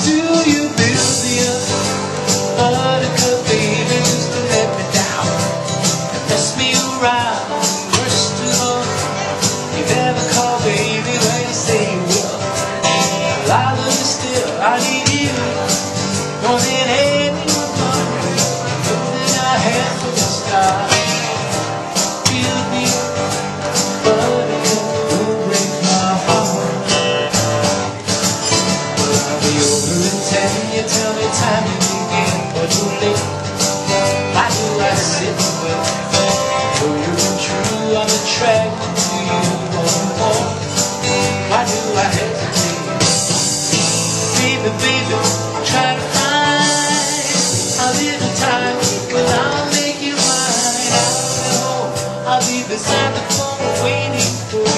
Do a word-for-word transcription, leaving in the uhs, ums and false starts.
do you build me up? Buttercup, baby, used to let me down and mess me around. Worst of all, you never call, baby, when you say you will. Well, I love you still, I need you more than anyone but me. More than I have for the stars. Build me up, buttercup, don't break my heart. Well, I'll be over in ten, you tell me time you begin, but too late. Why do I sit and wait? Though you're untrue, I'm attracted to you more and more. Why do I hesitate? Baby, baby, try to find a little time when I'll make you mine. I know I'll be beside the phone waiting for you.